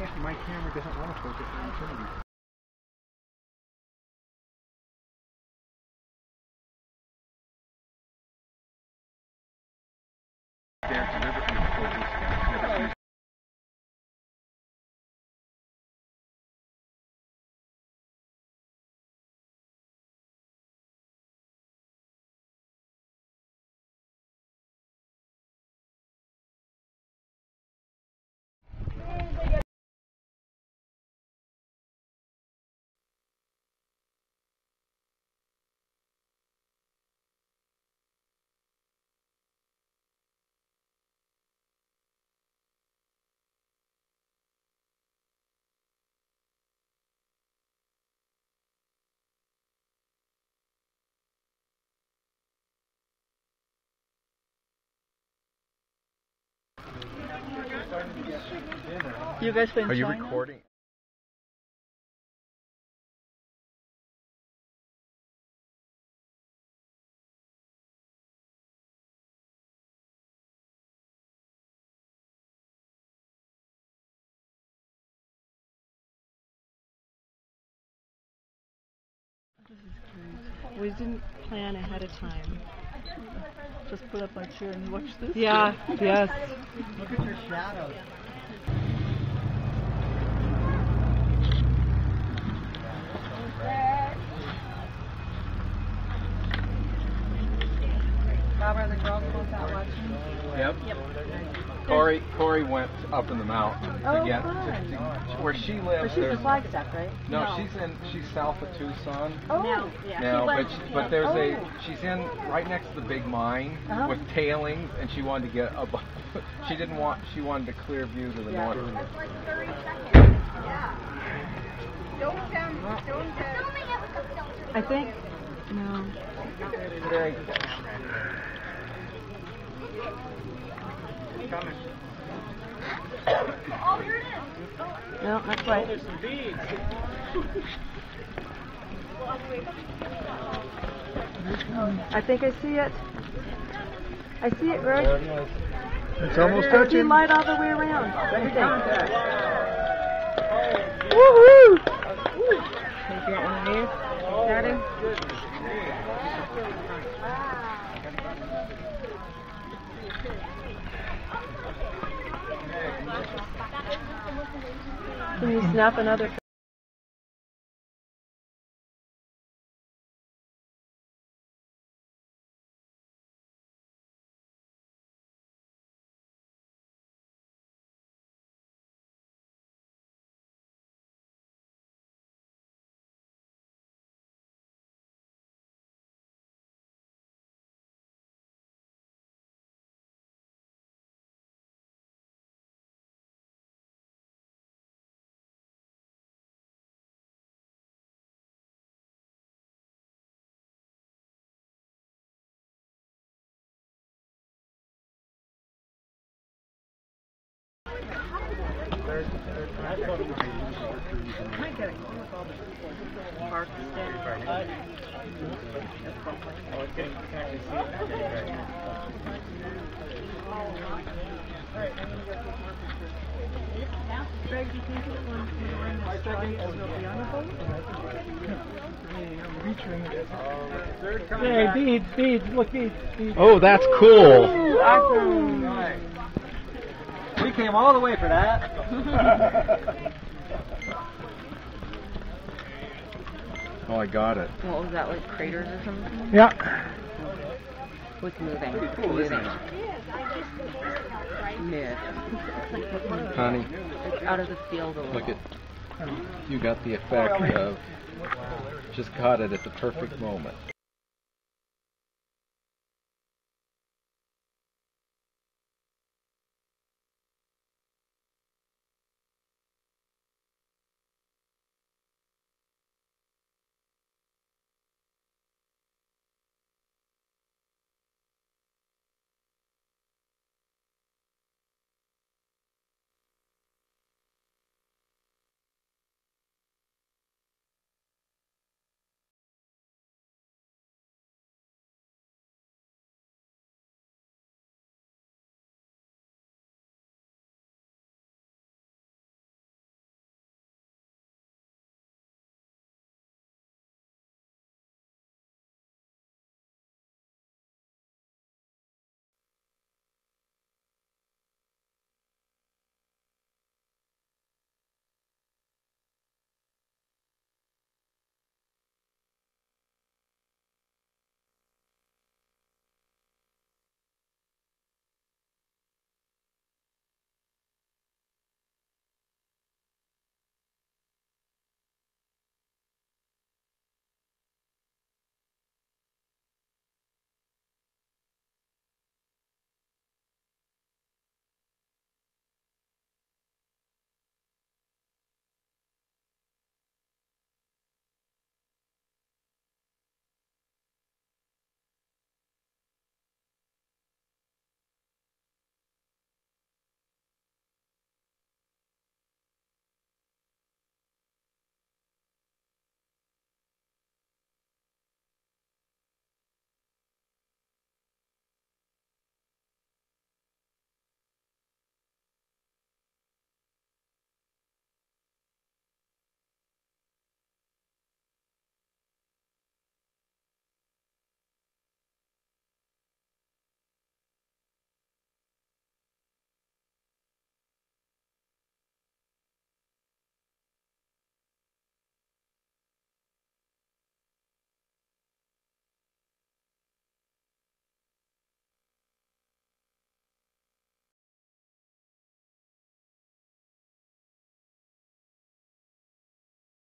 my camera doesn't want to focus on infinity. You guys been Are you China? recording? This is crazy. We didn't plan ahead of time. Just put up my chair and watch this. Yeah, yes. Look at your shadows. Bob, are the girls both out watching? Yep. Corey went up in the mountain to get to where she lives. But she's in Flagstaff, right? No, she's south of Tucson. Oh, yeah. Now, but there's she's in right next to the big mine with tailings, and she wanted to get above. She wanted a clear view to the north. That's like 30 seconds. Yeah. Don't I think, no. Very. Oh, here it is. No, that's right. There's some beads. I think I see it. I see it, Greg. It's almost I see touching. light all the way around. Woohoo! Take that one here. Starting. Can you snap another? Greg, do you think it when the strike will be on the boat? Hey, beads, look, beads. Oh, that's cool. Awesome. Nice. We came all the way for that. Oh, I got it. What was that, like craters or something? Yeah. What's moving? Yeah. Honey, It's out of the field a little. look at, you got the effect of just caught it at the perfect moment.